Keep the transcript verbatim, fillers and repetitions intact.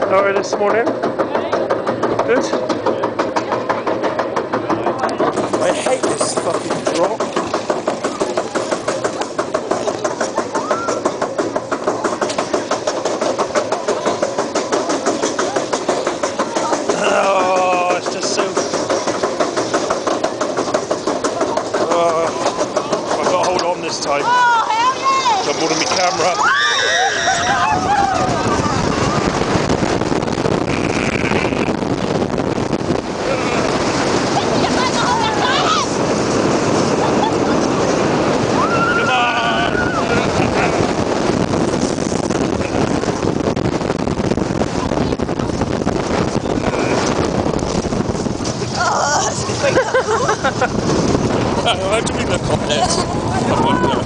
How are you this morning? Good? I hate this fucking drop. Oh, it's just so... Oh, I've got to hold on this time. Oh, hell yeah! I'm holding my camera. How do we look on this? I wonder.